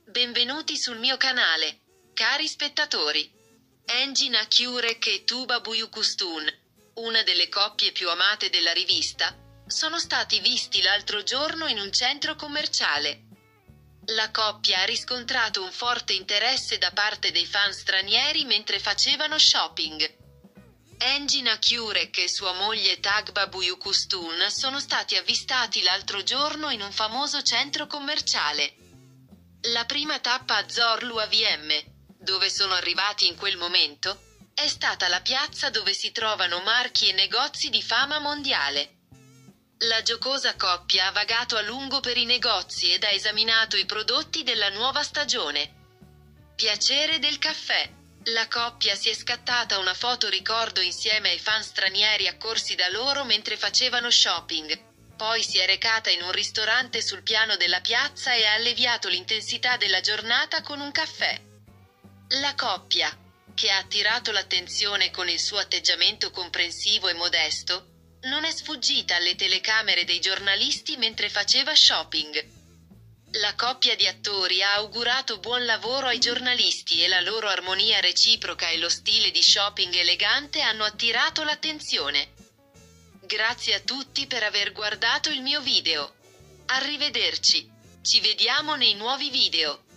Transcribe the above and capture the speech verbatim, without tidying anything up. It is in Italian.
Benvenuti sul mio canale, cari spettatori. Engin Akyurek e Tuba Büyüküstün, una delle coppie più amate della rivista, sono stati visti l'altro giorno in un centro commerciale. La coppia ha riscontrato un forte interesse da parte dei fan stranieri mentre facevano shopping. Engin Akyurek e sua moglie Tuba Büyüküstün sono stati avvistati l'altro giorno in un famoso centro commerciale. La prima tappa a Zorlu A V M, dove sono arrivati in quel momento, è stata la piazza dove si trovano marchi e negozi di fama mondiale. La giocosa coppia ha vagato a lungo per i negozi ed ha esaminato i prodotti della nuova stagione. Piacere del caffè. La coppia si è scattata una foto ricordo insieme ai fan stranieri accorsi da loro mentre facevano shopping. Poi si è recata in un ristorante sul piano della piazza e ha alleviato l'intensità della giornata con un caffè. La coppia, che ha attirato l'attenzione con il suo atteggiamento comprensivo e modesto, non è sfuggita alle telecamere dei giornalisti mentre faceva shopping. La coppia di attori ha augurato buon lavoro ai giornalisti e la loro armonia reciproca e lo stile di shopping elegante hanno attirato l'attenzione. Grazie a tutti per aver guardato il mio video. Arrivederci. Ci vediamo nei nuovi video.